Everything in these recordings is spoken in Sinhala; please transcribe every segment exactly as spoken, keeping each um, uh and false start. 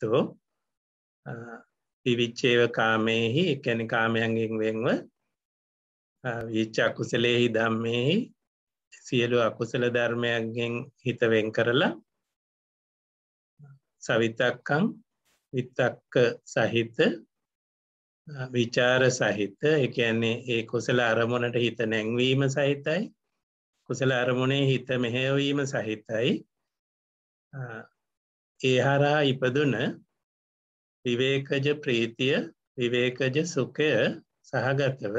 සහිතෝ විවිච්ඡේව කාමේහි කියන්නේ කාමයන්ගෙන් වෙන්ව විච අකුසලේහි ධම්මේහි සියලු අකුසල ධර්මයන්ගෙන් හිත වෙන් කරලා සවිතක්කං විතක්ක සහිත විචාර සහිත ඒ කියන්නේ ඒ කුසල අරමුණට හිත නැංවීම සහිතයි කුසල අරමුණේ හිත මෙහෙයවීම සහිතයි ඒ හරහා ඉපදුන විවේකජ ප්‍රීතිය විවේකජ සුඛය සහගතව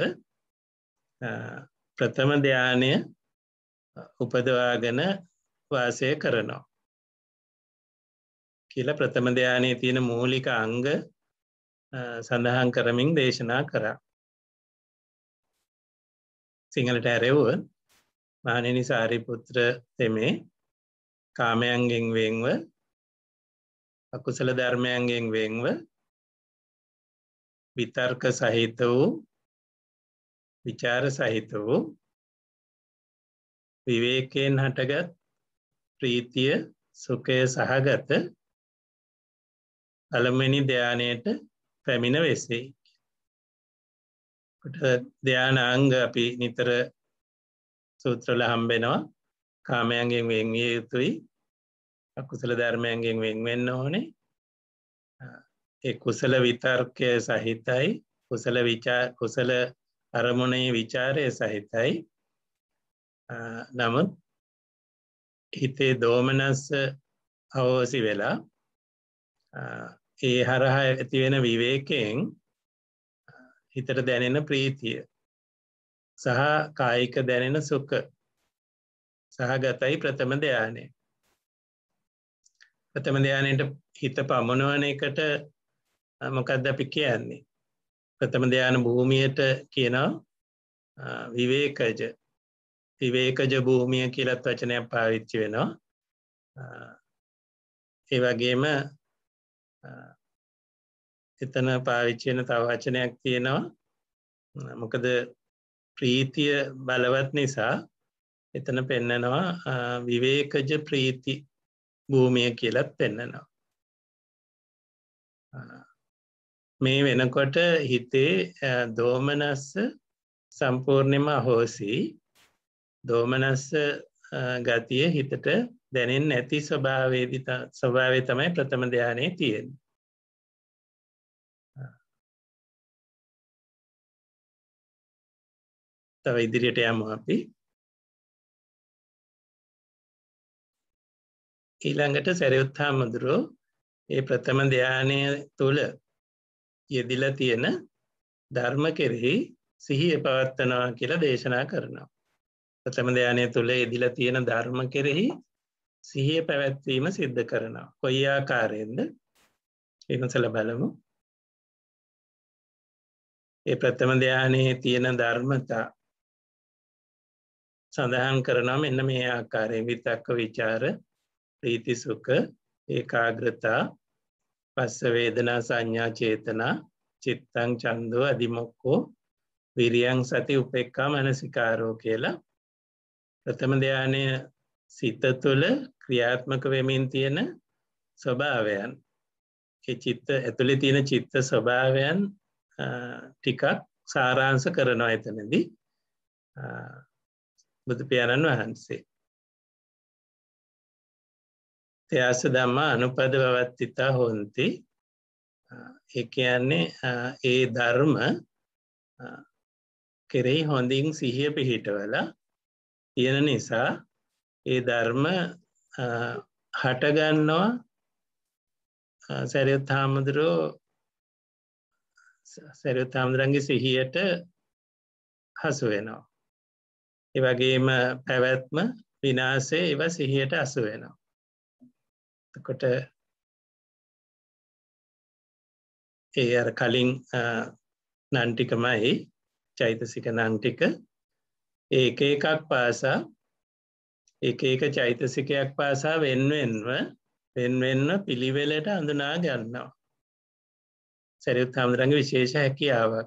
ප්‍රථම ධානය උපදවාගෙන වාසය කරනවා කියලා ප්‍රථම ධානයේ තියෙන මූලික අංග සඳහන් කරමින් දේශනා කරා සිංහලට ඇරෙවුව මහණෙනි සාරිපුත්‍ර තෙමේ කාමයන්ගෙන් වෙන්ව අකුසල ධර්මයන්ගෙන් වෙන්ව විතර්ක සහිත වූ විචාර සහිත වූ විවේකයෙන් හටගත් ප්‍රීතිය සුඛය සහගත පළමුවෙනි ධානයට පැමිණ වෙසෙයි. කොට ධානාංග අපි නිතර සූත්‍රවල හම්බෙනවා. කාමයන්ගෙන් වෙන් විය යුතුයි. අකුසල ධර්මයන්ගෙන් වෙන් වෙන්න ඕනේ. ඒ කුසල විතර්කය සහිතයි. කුසල විචාර කුසල අරමුණේ විචාරය සහිතයි. නමුත් හිතේ දෝමනස්ස අවෝසි වෙලා ඒ හරහා ඇති වෙන විවේකයෙන් හිතට දැනෙන ප්‍රීතිය සහ කායික දැනෙන සුඛ සහගතයි ප්‍රථම ධානය. ප්‍රථම ධානයට හිත පමුණවන එකට මොකක්ද අපි කියන්නේ? ප්‍රථම ධාන භූමියට කියනවා විවේකජ විවේකජ භූමිය කියලා වචනයක් පාවිච්චි වෙනවා. ඒ වගේම එතන පාවිච්චි වෙන තව වචනයක් තියෙනවා. මොකද ප්‍රීතිය බලවත් නිසා එතන පෙන්නනවා විවේකජ ප්‍රීති භූමිය කියලාත් පෙන්නනවා. මේ වෙනකොට හිතේ දෝමනස්ස සම්පූර්ණයෙන්ම අහෝසි. දෝමනස්ස ගතිය හිතට දැනෙන්නේ නැති ස්වභාවයේදී ස්වභාවය තමයි ප්‍රථම ධානයේ තියෙන්නේ. තව ඉදිරියට යමු අපි. ඊළඟට සරියුත් හාමුදුරුවෝ මේ ප්‍රථම ධානය තුල යෙදිලා තියෙන ධර්ම කෙරෙහි සිහිය පවත්වනවා කියලා දේශනා කරනවා. ප්‍රථම ධානය තුල යෙදිලා තියෙන ධර්ම කෙරෙහි සිහිය පැවැත්වීම සිද්ධ කරනවා. කොයි ආකාරයෙන්ද? විමසලා බලමු. ඒ ප්‍රථම ධානයේ තියෙන ධර්මතා සඳහන් කරනවා මෙන්න මේ ආකාරයෙන් විතක්ක විචාර ප්‍රීති සුඛ ඒකාග්‍රතා පස්ස වේදනා සංඥා චේතනා චිත්තං ඡන්தோ අදිමොක්ඛෝ විරියං සති උපේක්ඛා මනසිකාරෝ කියලා ප්‍රථම ධානය සිත තුළ ක්‍රියාත්මක වෙමින් තියෙන ස්වභාවයන් ඒ චිත්ත ඇතුලේ තියෙන චිත්ත ස්වභාවයන් ටිකක් සාරාංශ කරනවා එතනදී බුදු පියාණන් වහන්සේ. තයාස ධම්මා අනුපද වවත්තිතා හොන්ති. ඒ කියන්නේ ඒ ධර්ම කෙරෙහි හොඳින් සිහිය පිහිටවලා තියෙන නිසා ඒ ධර්ම හට ගන්නවා. සරියුත් හාමුදුරුවෝ සරියුත් හාමුදුරන්ගේ සිහියට හසු වෙනවා. ඒ වගේම පැවැත්ම විනාශය ඒවා සිහියට හසු වෙනවා. එතකොට ඒ අර කලින් නම් ටිකමයි චෛතසික නම් ටික ඒක එකක් පාසා එක එක චෛතසිකයක් පාසා වෙන වෙනව වෙන වෙනව පිළිවෙලට අඳුනා ගන්නවා. සරියුත් හාමුදුරන්ගේ විශේෂ හැකියාවක්.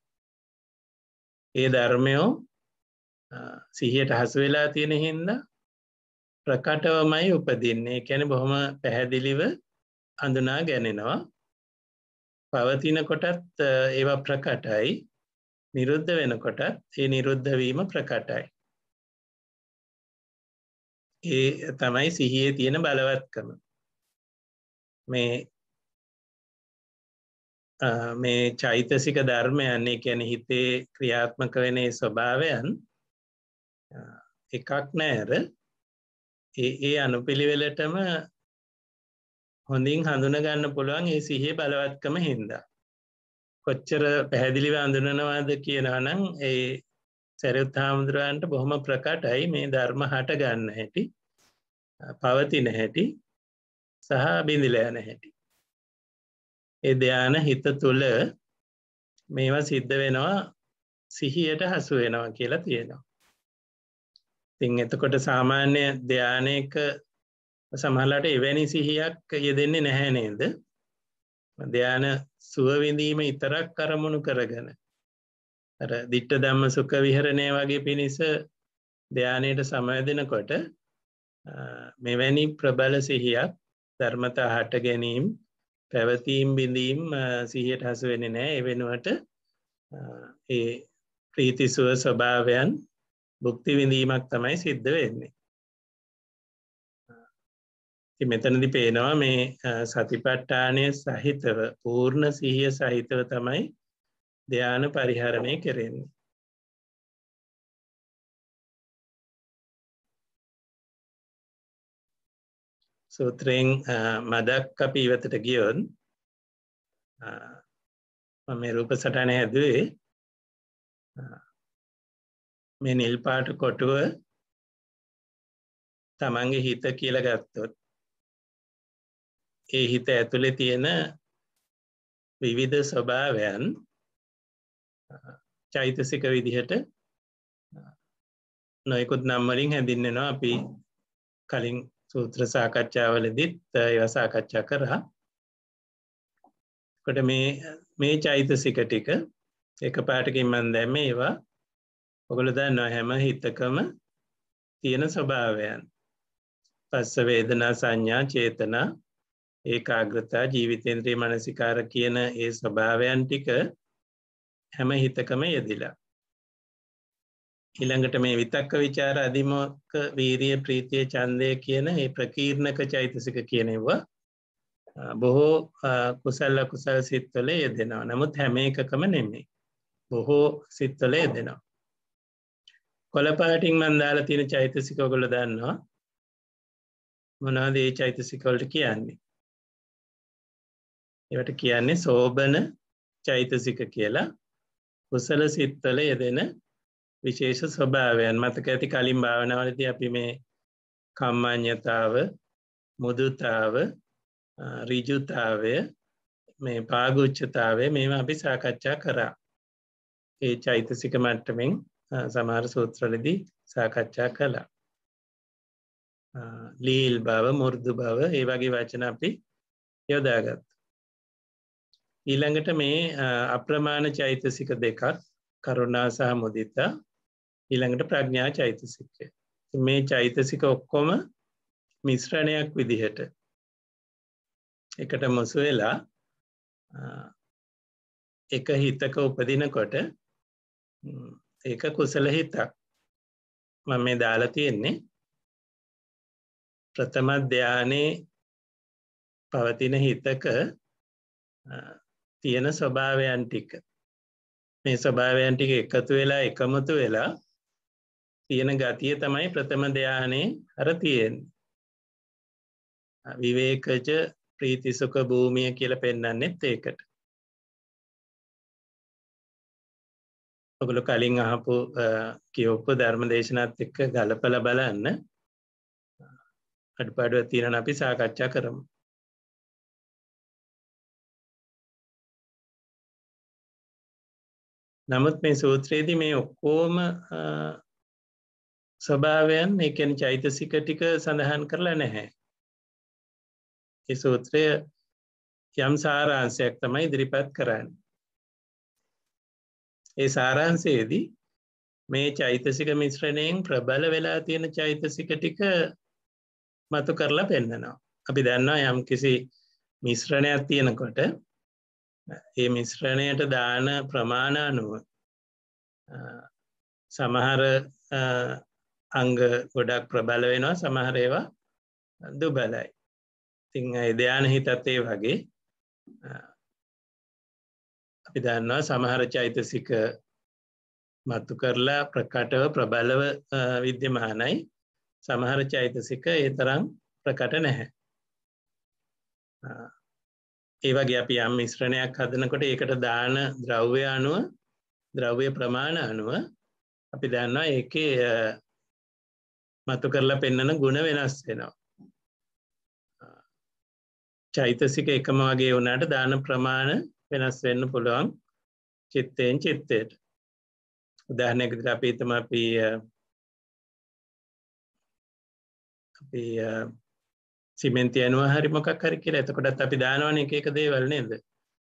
ඒ ධර්මයෝ සිහියට හසු වෙලා තියෙන හින්දා ප්‍රකටවමයි උපදින්නේ. ඒ කියන්නේ බොහොම පැහැදිලිව හඳුනා ගැනෙනවා. පවතින කොටත් ඒවා ප්‍රකටයි. නිරුද්ධ වෙනකොටත් ඒ නිරුද්ධ වීම ප්‍රකටයි. ඒ තමයි සිහියේ තියෙන බලවත්කම. මේ මේ චෛතසික ධර්මයන්, ඒ කියන්නේ හිතේ ක්‍රියාත්මක වෙන ඒ ස්වභාවයන් එකක් නැර ඒ ඒ අනුපිළිවෙලටම හොඳින් හඳුනා ගන්න පුළුවන් ඒ සිහියේ බලවත්කම හින්දා. කොච්චර පැහැදිලිව හඳුනනවාද කියනවා නම් ඒ සරියුත් හාමුදුරුවන්ට බොහොම ප්‍රකටයි මේ ධර්ම හට ගන්න හැටි, පවතින හැටි සහ බිඳිලා යන හැටි. ඒ ධාන හිත තුළ මේවා සිද්ධ වෙනවා, සිහියට හසු වෙනවා කියලා තියෙනවා. ඉතින් එතකොට සාමාන්‍ය ධානයක සමහරවිට එවැනි සිහියක් යෙදෙන්නේ නැහැ නේද? ධාන සුව විඳීම විතරක් කරමුණු කරගෙන අර ditta ධම්ම සුඛ විහරණය වගේ පිණිස ධානයට සමවැදෙනකොට මෙවැනි ප්‍රබල සිහියක් ධර්මතා හට ගැනීම, පැවතීම් බිඳීම් සිහියට හසු වෙන්නේ නැහැ. ඒ වෙනුවට ඒ ප්‍රීති සුව ස්වභාවයන් භුක්ති විඳීමක් තමයි සිද්ධ වෙන්නේ. ඉතින් මෙතනදී පේනවා මේ සතිපට්ඨානය සහිතව, පූර්ණ සිහිය සහිතව තමයි ධාන පරිහරණය කෙරෙන්නේ. සූත්‍රයෙන් මදක් අපි ඉවතට ගියොත් මම මේ රූප සටහන හැදුවේ මේ නිල් පාට කොටුව තමන්ගේ හිත කියලා ගත්තොත් ඒ හිත ඇතුලේ තියෙන විවිධ ස්වභාවයන් චෛතසික විදිහට නොයෙකුත් නම් වලින් හැඳින්වෙනවා. අපි කලින් සූත්‍ර සාකච්ඡාවලදීත් ඒවා සාකච්ඡා කරා. කොට මේ මේ චෛතසික ටික එකපාරටකින් මම දැම්මේ ඒවා ඔයගොල්ලෝ දන්නවා හැම හිතකම තියෙන ස්වභාවයන්. පස්ස වේදනා සංඥා චේතනා ඒකාග්‍රතා ජීවිතේන්ද්‍රිය මනසිකාර කියන ඒ ස්වභාවයන් ටික හැම හිතකම යෙදිලා. ඊළඟට මේ විතක්ක ਵਿਚාර අදිමෝක්ඛ වීරිය ප්‍රීතිය ඡන්දය කියන මේ ප්‍රකීර්ණක චෛතසික කියන ඒවා බොහෝ කුසල කුසල සිත්වල යෙදෙනවා. නමුත් හැම එකකම නෙමෙයි. බොහෝ සිත්වල යෙදෙනවා. කොළපාටින් මම දාලා තියෙන චෛතසික ඔයගොල්ලෝ දන්නවා. මොනවද මේ චෛතසික වලට කියන්නේ? ඒවට කියන්නේ සෝබන චෛතසික කියලා. කුසල සිත්වල යෙදෙන විශේෂ ස්වභාවයන්. මතක ඇති කලින් භාවනාවලදී අපි මේ කම්මඤ්ඤතාව, මුදුතාව, ඍජුතාවය, මේ පාගුච්ඡතාවය මේවා අපි සාකච්ඡා කරා. ඒ චෛතසික මට්ටමින් සමහර සූත්‍රවලදී සාකච්ඡා කළා. ලීල් බව, මු르දු බව, ඒ වගේ වචන අපි යොදාගත්තා. ඊළඟට මේ අප්‍රමාණ චෛතසික දෙකක්, කරුණා සහ මුදිතා. ඊළඟට ප්‍රඥා චෛතසිකය. මේ චෛතසික ඔක්කොම මිශ්‍රණයක් විදිහට එකට මුසු වෙලා එක හිතක උපදිනකොට ඒක කුසල හිතක්. මම මේ දාලා තියෙන්නේ ප්‍රථම ධානයේ පවතින හිතක තියෙන ස්වභාවයන් ටික. මේ ස්වභාවයන් ටික එකතු වෙලා එකමුතු වෙලා තියෙන ගතිය තමයි ප්‍රථම ධානයේ අර තියෙන්නේ. විවේකජ ප්‍රීති සුඛ භූමිය කියලා පෙන්වන්නෙත් ඒකට. ඔගොල්ලෝ කලින් අහපු කියවපු ධර්ම දේශනාත් එක්ක ගලපලා බලන්න. අඩපාඩුවක් තියෙනවා අපි සාකච්ඡා කරමු. නමුත් මේ සූත්‍රයේදී මේ ඔක්කොම ස්වභාවයන්, ඒ කියන්නේ චෛතසික ටික සඳහන් කරලා නැහැ. මේ සූත්‍රය යම් සාරාංශයක් තමයි ඉදිරිපත් කරන්නේ. ඒ සාරාංශයේදී මේ චෛතසික මිශ්‍රණයෙන් ප්‍රබල වෙලා තියෙන චෛතසික ටික මතු කරලා පෙන්නනවා. අපි දන්නවා යම් කිසි මිශ්‍රණයක් තියෙනකොට ඒ මිශ්‍රණයට දාන ප්‍රමාණ අනුව සමහර අංග ගොඩක් ප්‍රබල වෙනවා, සමහර ඒවා දුබලයි. ඉතින් ඒ ධානය හිතත් ඒ වගේ අපි දන්නවා සමහර චෛතසික මතු කරලා ප්‍රකටව ප්‍රබලව විද්‍යමානයි, සමහර චෛතසික ඒ තරම් ප්‍රකට නැහැ. ඒ වගේ අපි යම් මිශ්‍රණයක් හදනකොට ඒකට දාන ද්‍රව්‍ය අණුව ද්‍රව්‍ය ප්‍රමාණ අණුව අපි දන්නවා ඒකේ මතු කරලා පෙන්වන ಗುಣ වෙනස් වෙනවා. චෛතසික එකම වගේ වුණාට දාන ප්‍රමාණ වෙනස් වෙන්න පුළුවන් චිත්තයෙන් චිත්තයට. උදාහරණයක් විදිහට අපි හිතමු අපි අපි සිමෙන්ති අණුව හරි මොකක් හරි කියලා. එතකොටත් අපි දානවනේ එක එක දේවල් නේද?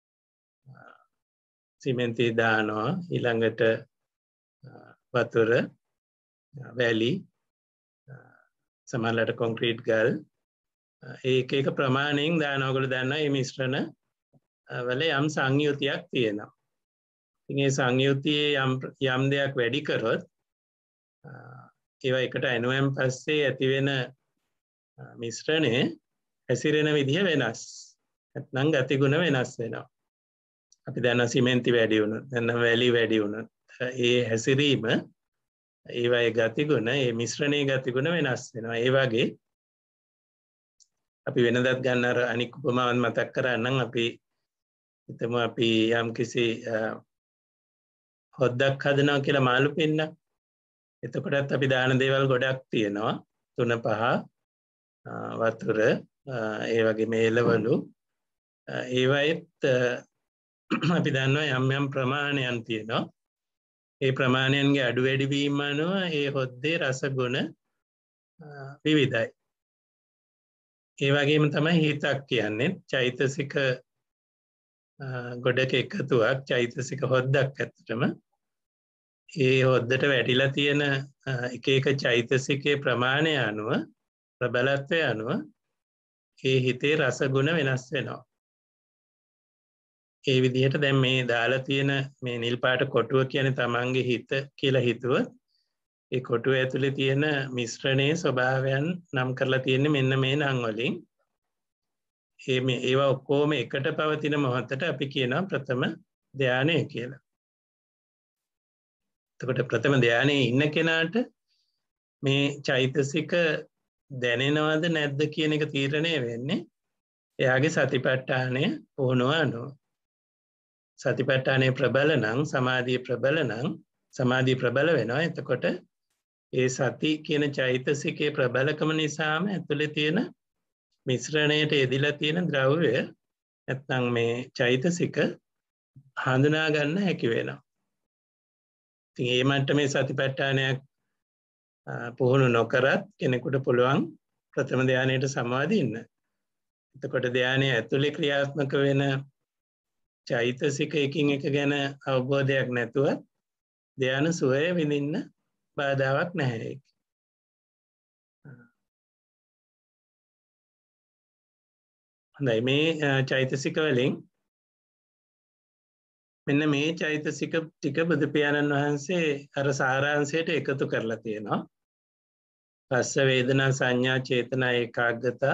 සිමෙන්ති දානවා, ඊළඟට වතුර, වැලි, සමහරවිට කොන්ක්‍රීට් ගල්, ඒක එක ප්‍රමාණයෙන් දානවා. ඔයගොල්ලෝ දන්නවා මේ මිශ්‍රණ වල යම් සංයුතියක් තියෙනවා. ඉතින් මේ සංයුතියේ යම් යම් දෙයක් වැඩි කරොත් ඒවා එකට ඇනුවෙන් පස්සේ ඇති වෙන මිශ්‍රණය හැසිරෙන විදිහ වෙනස්. නැත්නම් ගතිගුණ වෙනස් වෙනවා. අපි දන්නවා සිමෙන්ති වැඩි වුණොත්, නැත්නම් වැලි වැඩි වුණොත් ඒ හැසිරීම, ඒවායේ ගතිගුණ, ඒ මිශ්‍රණයේ ගතිගුණ වෙනස් වෙනවා. ඒ වගේ අපි වෙනදත් ගන්න අර අනික් උපමාවන් මතක් කරගන්නම්. අපි හිතමු අපි යම් කිසි හොද්දක් හදනවා කියලා මාළු පින්නක්. එතකොටත් අපි දාන දේවල් ගොඩක් තියෙනවා. තුන පහ වතුර, ඒ වගේ මේලවලු, ඒවයිත් අපි දන්නවා යම් යම් ප්‍රමාණයන් තියෙනවා. ඒ ප්‍රමාණයන්ගේ අඩු වැඩි වීම අනුව ඒ හොද්දේ රස ගුණ විවිධයි. ඒ වගේම තමයි හිතක් කියන්නේ. චෛතසික ගොඩක එකතුවක්, චෛතසික හොද්දක් ඇත්තටම. ඒ හොද්දට වැටිලා තියෙන එක එක චෛතසිකයේ ප්‍රමාණය අනුව, ප්‍රබලත්වය අනුව ඒ හිතේ රස ගුණ වෙනස් වෙනවා. ඒ විදිහට දැන් මේ දාලා තියෙන මේ නිල් පාට කොටුව කියන්නේ තමන්ගේ හිත කියලා හිතුවොත්, ඒ කොටුව ඇතුලේ තියෙන මිශ්‍රණයේ ස්වභාවයන් නම් කරලා තියෙන්නේ මෙන්න මේ නම් වලින්. ඒ මේ ඒවා ඔක්කොම එකට පවතින මොහොතට අපි කියනවා ප්‍රථම ධානය කියලා. එතකොට ප්‍රථම ධානයේ ඉන්න කෙනාට මේ චෛතසික දැනෙනවද නැද්ද කියන එක තීරණය වෙන්නේ එයාගේ සතිපට්ඨානය පුහුණුව අනුව. සතිපට්ඨානයේ ප්‍රබල නම්, සමාධිය ප්‍රබල නම්, සමාධිය ප්‍රබල වෙනවා. එතකොට ඒ සති කියන චෛතසිකයේ ප්‍රබලකම නිසාම ඇතුලේ තියෙන මිශ්‍රණයට යෙදිලා තියෙන ද්‍රව්‍ය නැත්නම් මේ චෛතසික හඳුනා ගන්න හැකි වෙනවා. ඉතින් මේ මට්ටමේ සතිපට්ඨානයක් පුහුණු නොකරත් කෙනෙකුට පුළුවන් ප්‍රථම ධානයට සමාදින්න. එතකොට ධානයේ ඇතුලේ ක්‍රියාත්මක වෙන චෛතසික එකින් එක ගැන අවබෝධයක් නැතුව ධාන සුවය විඳින්න බාධාවක් නැහැ. හොඳයි, මේ චෛතසික වලින් මෙන්න මේ චෛතසික ටික බුදු පියාණන් වහන්සේ අර සාරාංශයට එකතු කරලා තියෙනවා. රස වේදනා සංඥා චේතනා ඒකාග්‍රතා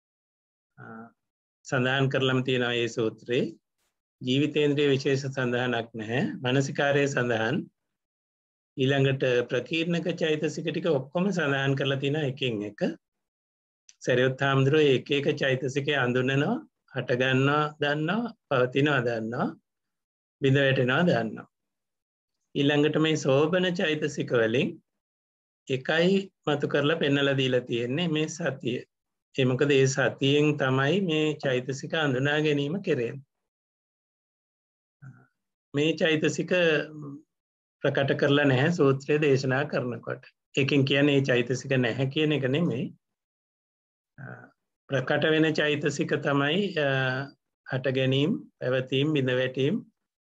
සඳහන් කරලම තියෙනවා මේ සූත්‍රේ. ජීවිතේන්ද්‍රිය විශේෂ සඳහනක් නැහැ. මානසිකාරයේ සඳහන්. ඊළඟට ප්‍රකීර්ණක චෛතසික ටික ඔක්කොම සඳහන් කරලා තියෙනවා එකින් එක. සරියුත් හාමුදුරුවෝ එක එක චෛතසිකේ අඳුනනවා, හට ගන්නවා දන්නවා, පවතිනවා දන්නවා, බිඳ වැටෙනවා දන්නවා. ඊළඟට මේ සෝබන චෛතසික වලින් එකයි මතු කරලා පෙන්වලා දීලා තියෙන්නේ මේ සතිය. ඒ මොකද ඒ සතියෙන් තමයි මේ චෛතසික අඳුනා ගැනීම කෙරෙන්නේ. මේ චෛතසික ප්‍රකට කරලා නැහැ සූත්‍රය දේශනා කරනකොට. ඒකෙන් කියන්නේ මේ චෛතසික නැහැ කියන එක නෙමෙයි. ප්‍රකට වෙන චෛතසික තමයි හට ගැනීම, පැවතීම, බිඳ වැටීම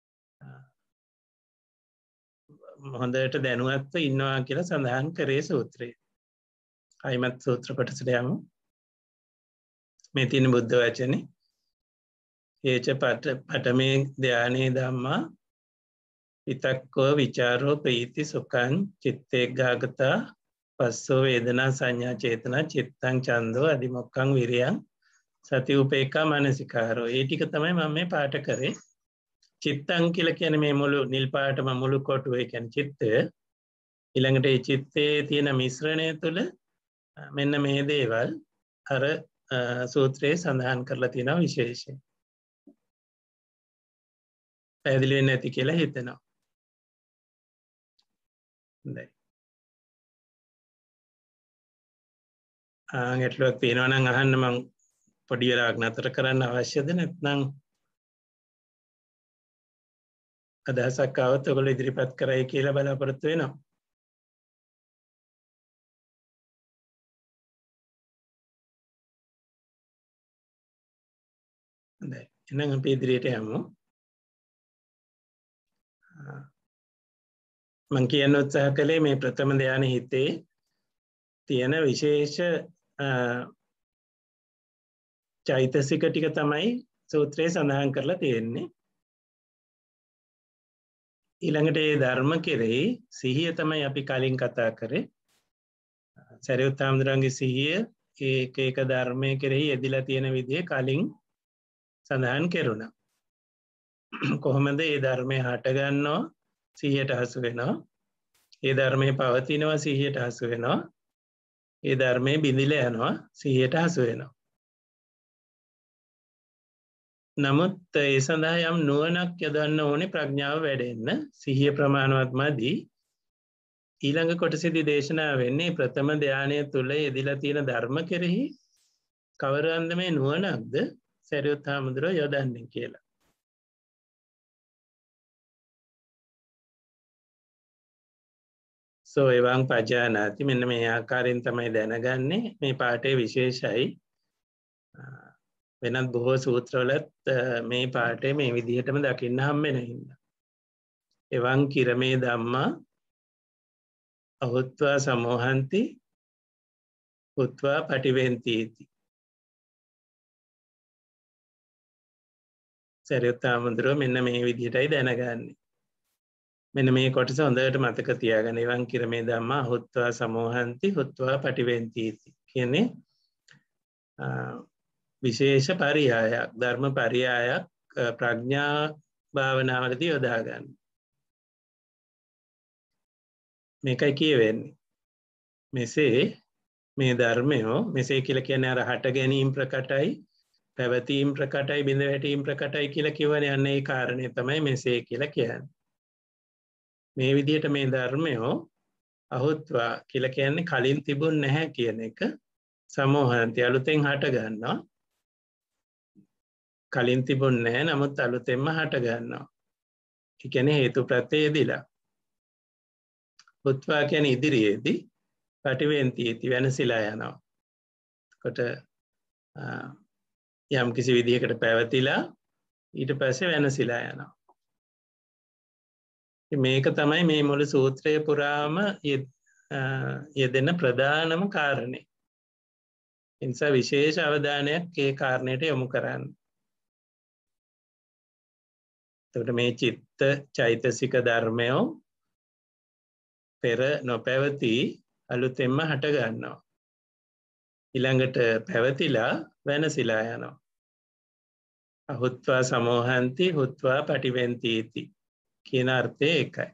හොඳට දැනුවත්ව ඉන්නවා කියලා සඳහන් කරේ සූත්‍රයේ. අයිමත් සූත්‍ර කොටසට යමු. මේ තියෙන බුද්ධ වචනේ. ඒච පට පඨමේ ධානයේ ධම්මා විතක්කෝ විචාරෝ ප්‍රීති සුඛං චිත්තේග්ගාගතා පස්සෝ වේදනා සංඥා චේතනා චිත්තං ඡන්தோ අදිමොක්ඛං විරියං සති උපේක්ඛා මනසිකාරෝ. ඒ ටික තමයි මම මේ පාඩ කරේ. චිත්තං කියලා කියන්නේ මේ මුළු නිල් පාටම මුළු කොටුව ඒ කියන්නේ චිත්තය. ඊළඟට ඒ චිත්තේ තියෙන මිශ්‍රණය තුළ මෙන්න මේ දේවල් අර සූත්‍රයේ සඳහන් කරලා තියෙනවා විශේෂයෙන්. පැහැදිලි වෙන්නේ නැති කියලා හිතෙනවා. හොඳයි. ආ ගැටලුවක් තියෙනවා නම් අහන්න මම පොඩි වෙලාවක් නතර කරන්න අවශ්‍යද නැත්නම් අදහසක් ආවොත් ඔයගොල්ලෝ ඉදිරිපත් කරයි කියලා බලාපොරොත්තු වෙනවා. හොඳයි. එහෙනම් අපි ඉදිරියට යමු. මම කියන්න උත්සාහ කළේ මේ ප්‍රථම ධානය හිතේ තියෙන විශේෂ චෛතසික ටික තමයි සූත්‍රයේ සඳහන් කරලා තියෙන්නේ. ඊළඟට ඒ ධර්ම කෙරෙහි සිහිය තමයි අපි කලින් කතා කරේ. සරියුත් හාමුදුරන්ගේ සිහිය ඒක ඒක ධර්මයේ කෙරෙහි යෙදিলা තියෙන විදිහ කලින් සඳහන් කෙරුණා. කොහොමද ඒ ධර්මයේ හට ගන්නවා සිහියට හසු වෙනවා. ඒ ධර්මයේ පවතිනවා සිහියට හසු වෙනවා. ඒ ධර්මයේ බිඳිලා යනවා සිහියට හසු වෙනවා. නමුත් ඒ සඳහා යම් නුවණක් යොදන්න ඕනේ ප්‍රඥාව වැඩෙන්න. සිහිය ප්‍රමාණවත් මදි. ඊළඟ කොටසේදී දේශනා වෙන්නේ ප්‍රථම ධානය තුල යෙදিলা තියෙන ධර්ම කෙරෙහි කවර අන්දමේ නුවණක්ද සරියුත් හාමුදුරුවෝ යොදන්නේ කියලා. සෝ එවං පජානාති මෙන්න මේ ආකාරයෙන් තමයි දැනගන්නේ. මේ පාඩේ විශේෂයි. වෙනත් බොහෝ සූත්‍රවලත් මේ පාඩේ මේ විදිහටම දකින්න හම්බෙන හින්දා. එවං කිරමේ ධම්මා අහුත්වා සමෝහන්ති උත්වා පටිවෙන්තිති. සරියුත් හාමුදුරුවෝ මෙන්න මේ විදිහටයි දැනගන්නේ. මෙන්න මේ කොටස හොඳට මතක තියාගන්න. එවං කිරමේ ධම්මා අහුත්වා සමෝහන්ති උත්වා පටිවෙන්තිති කියන්නේ විශේෂ පරියායක් ධර්ම පරියායක් ප්‍රඥා භාවනාවලදී යොදා ගන්න. මේකයි කියවෙන්නේ. මෙසේ මේ ධර්මය මෙසේ කියලා කියන්නේ අර හට ගැනීම ප්‍රකටයි පැවතීම ප්‍රකටයි බිඳ වැටීම ප්‍රකටයි කියලා කියවනේ. අන්න ඒ කාරණේ තමයි මෙසේ කියලා කියන්නේ. මේ විදිහට මේ ධර්මය අහුත්වා කියලා කියන්නේ කලින් තිබුණ නැහැ කියන එක. සමෝහන්ති අලුතෙන් හට ගන්නවා. කලින් තිබුණ නැහැ නමුත් අලුතෙන්ම හට ගන්නවා. ඒ කියන්නේ හේතු ප්‍රත්‍ය යෙදිලා. උත්වා කියන්නේ ඉදිරියේදී පටිවෙන්තිති වෙනසිලා යනවා. කොට යම් කිසි විදිහකට පැවතිලා ඊට පස්සේ වෙනසිලා යනවා. මේක තමයි මේ මුළු සූත්‍රය පුරාම යෙදෙන ප්‍රධානම කාරණේ. ඒ නිසා විශේෂ අවධානයක් ඒ කාරණයට යොමු කරන්න. එතකොට මේ චිත්ත චෛතසික ධර්මය පෙර නොපැවති අලුතෙන්ම හට ගන්නවා. ඊළඟට පැවතිලා වෙනසිලා යනවා. අහුත්වා සමෝහන්ති හුත්වා පටිවෙන්තිති කියන අර්ථය ඒකයි.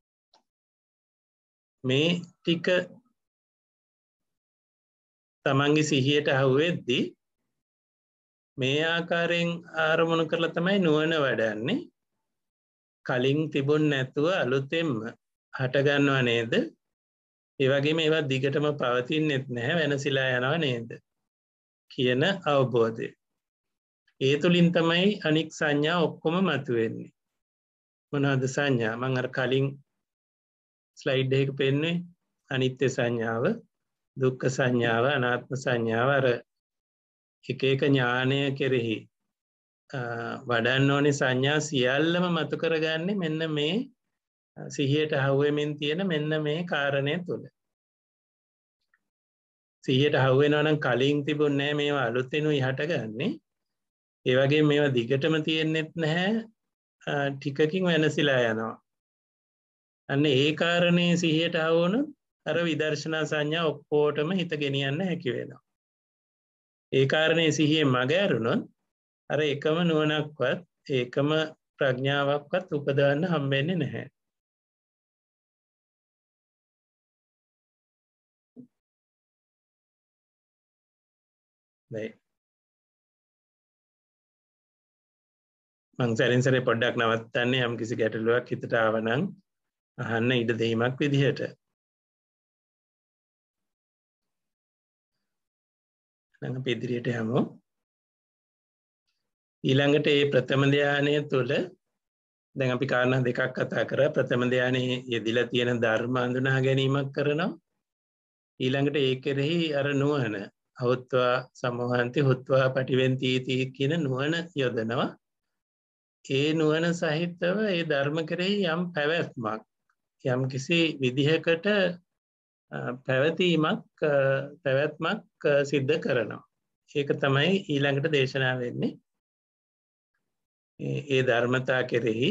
මේ ටික තමන්ගේ සිහියට අහුවෙද්දී මේ ආකාරයෙන් ආරමුණු කරලා තමයි නුවණ වඩන්නේ. කලින් තිබුණ නැතුව අලුතෙන්ම හට ගන්නව නේද? ඒ වගේම ඒවා දිගටම පවතින්නෙත් නැහැ වෙනසිලා යනවා නේද කියන අවබෝධය. ඒ තුලින් තමයි අනික් සංඥා ඔක්කොම මතුවෙන්නේ. මොනවාද සංඥා? මම අර කලින් ස්ලයිඩ් එකක පෙන්නුවේ අනිත්‍ය සංඥාව, දුක්ඛ සංඥාව, අනාත්ම සංඥාව. අර එක එක ඥානය කෙරෙහි වඩන්න ඕනේ සංඥා සියල්ලම මතු කරගන්නේ මෙන්න මේ සිහියට අහුවෙමින් තියෙන මෙන්න මේ කාරණය තුල. සිහියට අහුවෙනවා නම් කලින් තිබුණේ නැහැ මේවා අලුතෙනුයි හටගන්නේ. ඒ වගේ මේවා දිගටම තියෙන්නෙත් නැහැ, ටිකකින් වෙනසිලා යනවා. අන්න ඒ කාරණේ සිහියට ආවොත් අර විදර්ශනා සංඥා ඔක්කොටම හිත ගෙනියන්න හැකි වෙනවා. ඒ කාරණේ සිහියෙන් මග ඇරුණොත් අර එකම නුවණක්වත් ඒකම ප්‍රඥාවක්වත් උපදවන්න හම්බෙන්නේ නැහැ. මං සැරින් සැරේ පොඩ්ඩක් නවත්තන්නේ යම් කිසි ගැටලුවක් හිතට ආවනම් අහන්න ඉඩ දෙීමක් විදිහට. නම් අපි ඉදිරියට යමු. ඊළඟට මේ ප්‍රථම ධානය තුළ දැන් අපි කාරණා දෙකක් කතා කරා. ප්‍රථම ධානයේ යෙදිලා තියෙන ධර්ම අඳුනා ගැනීමක් කරනවා. ඊළඟට ඒ කෙරෙහි අර නුවණ අවත්වා සමෝහන්ති හුත්වා පටිවෙන්ති තී කියන නුවණ යොදනවා. ඒ නුවණ සහිතව ඒ ධර්ම කෙරෙහි යම් පැවැත්මක් යම් කිසි විදිහකට පැවතීමක් පැවැත්මක් සිද්ධ කරනවා. ඒක තමයි ඊළඟට දේශනා වෙන්නේ. ඒ ධර්මතා කෙරෙහි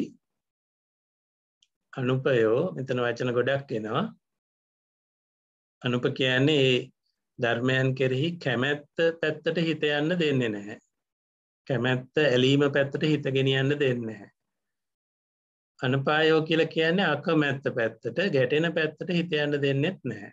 අනුපයෝ මෙතන වචන ගොඩක් එනවා. අනුප කියන්නේ ඒ ධර්මයන් කෙරෙහි කැමැත්ත පැත්තට හිත යන්න දෙන්නේ නැහැ. කැමැත්ත ඇලීම පැත්තට හිත ගෙනියන්න දෙන්නේ නැහැ. අනුපායෝ කියලා කියන්නේ අකමැත්ත පැත්තට ගැටෙන පැත්තට හිත යන්න දෙන්නෙත් නැහැ.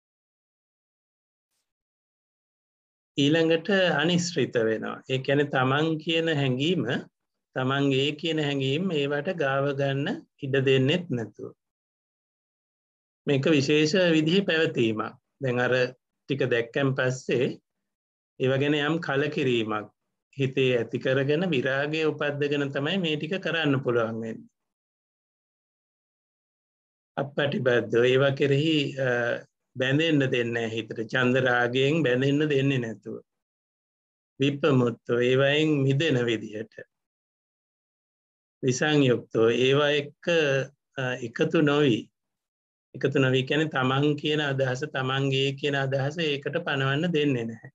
ඊළඟට අනිශ්චිත වෙනවා. ඒ කියන්නේ තමන් කියන හැඟීම තමන්ගේ කියන හැඟීම් ඒවට ගාව ගන්න ඉඩ දෙන්නෙත් නැතුව. මේක විශේෂ විදිහේ පැවතීමක්. දැන් අර ටික දැක්කන් පස්සේ ඒව ගැන යම් කලකිරීමක් හිතේ ඇති කරගෙන විරාගය උපද්දගෙන තමයි මේ ටික කරන්න පුළුවන් වෙන්නේ. අපපටිබද්දෝ ඒවා කෙරෙහි බැඳෙන්න දෙන්නේ නැහැ හිතට. චන්ද රාගයෙන් බැඳෙන්න දෙන්නේ නැතුව. විප්පමුත්තෝ ඒවයින් මිදෙන විදිහට. විසංයුක්තෝ ඒවා එක්ක එකතු නොවි. එකතු නොවි කියන්නේ තමන් කියන අදහස තමන්ගේ කියන අදහස ඒකට පනවන්න දෙන්නේ නැහැ.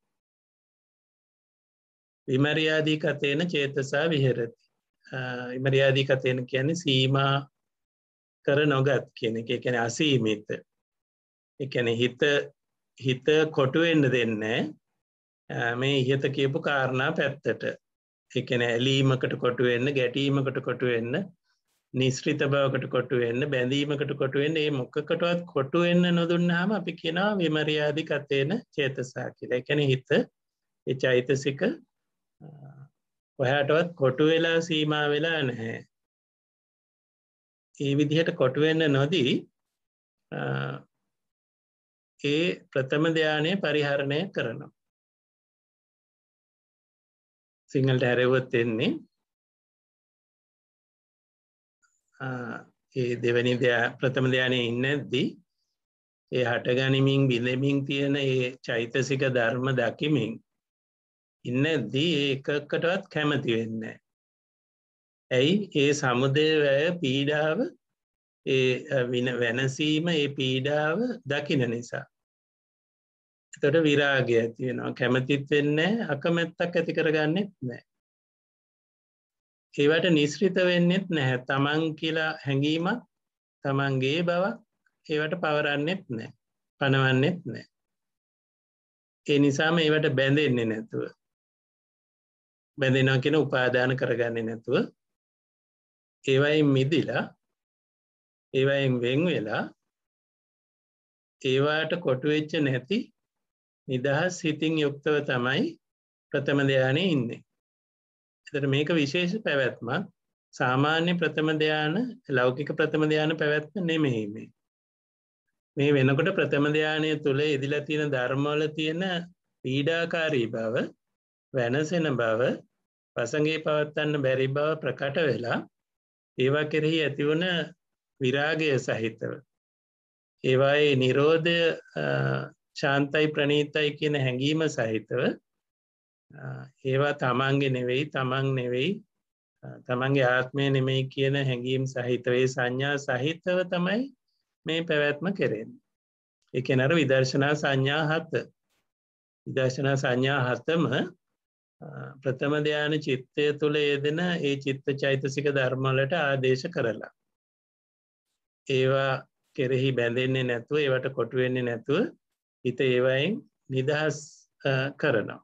විමර්යාදී කතේන චේතසා විහෙරති. විමර්යාදී කතේන කියන්නේ සීමා කර නොගත් කියන එක. ඒ කියන්නේ අසීමිත. ඒ කියන්නේ හිත හිත කොටු වෙන්න දෙන්නේ මේ ඉහත කියපු කාරණා පැත්තට. ඒ කියන්නේ ඇලීමකට කොටු වෙන්න, ගැටීමකට කොටු වෙන්න, නිස්ෘත බවකට කොටු වෙන්න, බැඳීමකට කොටු වෙන්න, මේ මොකකටවත් කොටු වෙන්න නොදුන්නාම අපි කියනවා විමර්යාදී කතේන චේතසා කියලා. ඒ කියන්නේ හිත ඒ චෛතසික ඔයාටවත් කොටු වෙලා සීමා වෙලා නැහැ. ඒ විදිහට කොටු වෙන්න නොදී ඒ ප්‍රථම ධානය පරිහරණය කරනවා. සිංහලට හැරෙව්වොත් එන්නේ ඒ දෙවෙනි ප්‍රථම ධානයේ ඉන්නේදී ඒ හටගනිමින් බිඳෙමින් තියෙන ඒ චෛතසික ධර්ම දකිමින් ඉන්නේදී ඒකකටවත් කැමති වෙන්නේ නැහැ. ඇයි? ඒ සමුදය වැය පීඩාව ඒ වෙනසීම ඒ පීඩාව දකින නිසා. එතකොට විරාගය ඇති වෙනවා. කැමතිත් වෙන්නේ නැහැ, අකමැත්තක් ඇති කරගන්නෙත් නැහැ. ඒවට නිස්ෘත වෙන්නෙත් නැහැ. තමන් කියලා හැඟීමක් තමන්ගේ බවක් ඒවට පවරන්නෙත් නැහැ. පනවන්නෙත් නැහැ. ඒ නිසාම ඒවට බැඳෙන්නේ නැතුව. බැඳෙනවා කියන උපාදාන කරගන්නේ නැතුව ඒවයින් මිදිලා ඒවයින් වෙන් වෙලා ඒවට කොටු වෙච්ච නැති නිදහස් හිතින් යුක්තව තමයි ප්‍රථම ධානයේ ඉන්නේ. ඒතර මේක විශේෂ පැවැත්මක්. සාමාන්‍ය ප්‍රථම ධාන, ලෞකික ප්‍රථම ධාන පැවැත්ම නෙමෙයි මේ. මේ වෙනකොට ප්‍රථම ධානය තුල එදිලා තියෙන ධර්මවල තියෙන පීඩාකාරී බව, වෙනසෙන බව, වසඟේ පවත්වන්න බැරි බව ප්‍රකට වෙලා ඒවා කෙරෙහි ඇතිවන විරාගය සහිතව ඒවායේ නිරෝධය ශාන්තයි ප්‍රණීතයි කියන හැඟීම සහිතව ඒවා තමන්ගේ නෙවෙයි, තමන් නෙවෙයි, තමන්ගේ ආත්මය නෙමෙයි කියන හැඟීම් සහිතව ඒ සංඥා සහිතව තමයි මේ පැවැත්ම කෙරෙන්නේ. ඒ කියන්නේ අර විදර්ශනා සංඥා හත. විදර්ශනා සංඥා හතම ප්‍රථම ධ්‍යාන චිත්තය තුළ යෙදෙන ඒ චිත්ත චෛතසික ධර්ම වලට ආදේශ කරලා ඒවා කෙරෙහි බැඳෙන්නේ නැතුව ඒවට කොටු වෙන්නේ නැතුව හිත ඒවයින් නිදහස් කරනවා.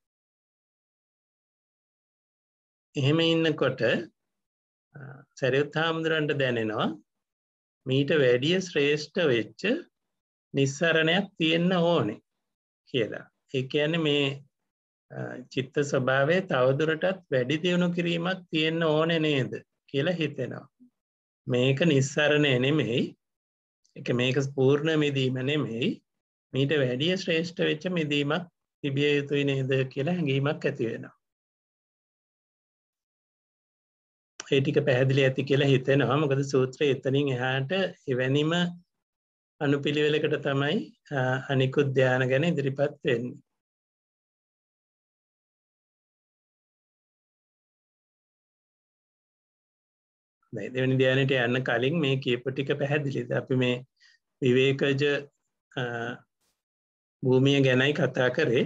එහෙම ඉන්නකොට සරියුත් හාමුදුරන්ට දැනෙනවා මීට වැඩිය ශ්‍රේෂ්ඨ වෙච්ච නිස්සරණයක් තියෙන්න ඕනේ කියලා. ඒ කියන්නේ මේ චිත්ත ස්වභාවය තවදුරටත් වැඩි දියුණු කිරීමක් තියෙන්න ඕනේ නේද කියලා හිතෙනවා. මේක නිස්සරණය නෙමෙයි. ඒක මේක පූර්ණ මිදීම නෙමෙයි. මීට වැඩිය ශ්‍රේෂ්ඨ වෙච්ච මිදීමක් තිබිය යුතුයි නේද කියලා හැඟීමක් ඇති වෙනවා. ඒ ටික පැහැදිලි ඇති කියලා හිතෙනවා. මොකද සූත්‍රය එතනින් එහාට එවැනිම අනුපිළිවෙලකට තමයි අනිකුත් ධ්‍යාන ගැන ඉදිරිපත් වෙන්නේ. දෙවෙනි ධ්‍යානෙට යන්න කලින් මේ කියපු ටික පැහැදිලිද? අපි මේ විවේකජ භූමිය ගැනයි කතා කරේ.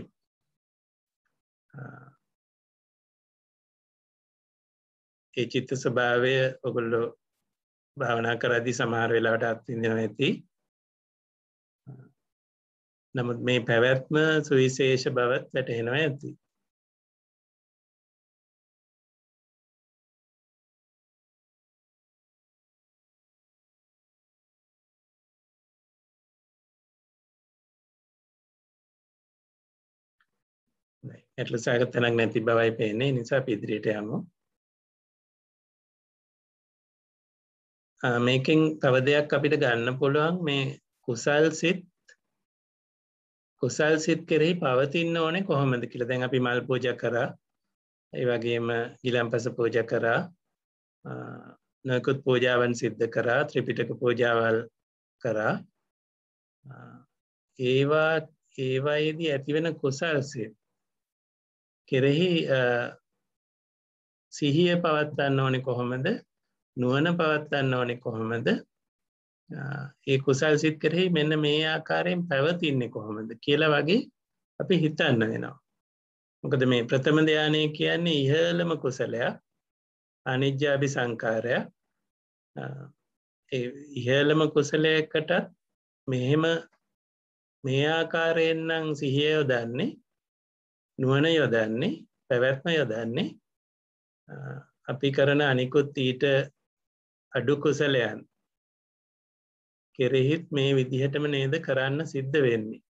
ඒ චිත්ත ස්වභාවය ඔයගොල්ලෝ භාවනා කරද්දී සමහර වෙලාවට අත්විඳිනවා ඇති. නමුත් මේ පැවැත්ම සුවිශේෂ බවත් වැටහෙනවා ඇති. એટલું සාගත තැනක් නැති බවයි පේන්නේ. නිසා අපි ඉදිරියට යමු. මේකෙන් තව දෙයක් අපිට ගන්න පුළුවන් මේ කුසල් සිත් කුසල් සිත් කෙරෙහි පවතින්න ඕනේ කොහොමද කියලා. දැන් අපි මල් පූජා කරා. ඒ වගේම ගිලන්පස පූජා කරා. නොයෙකුත් පූජාවන් සිද්ධ කරා. ත්‍රිපිටක පූජාවල් කරා. ඒවා ඒවායේදී ඇතිවෙන කුසල් සිත් කෙරෙහි සිහිය පවත්වන්න ඕනේ කොහොමද? නුවණ පවත්වන්න ඕනේ කොහොමද? ඒ කුසල් සිත් කෙරෙහි මෙන්න මේ ආකාරයෙන් පැවතින්නේ කොහොමද කියලා වගේ අපි හිතන්න වෙනවා. මොකද මේ ප්‍රථම ධානය කියන්නේ ඉහළම කුසලයක්, අනිජ්ජාභි සංකාරය. ඒ ඉහළම කුසලයකටත් මෙහෙම මේ ආකාරයෙන් නම් සිහිය යොදන්නේ, නුවණ යොදන්නේ, පැවැත්ම යොදන්නේ අපි කරන අනිකුත් ඊට අඩු කුසලයන් කෙරෙහිත් මේ විදිහටම නේද කරන්න සිද්ධ වෙන්නේ.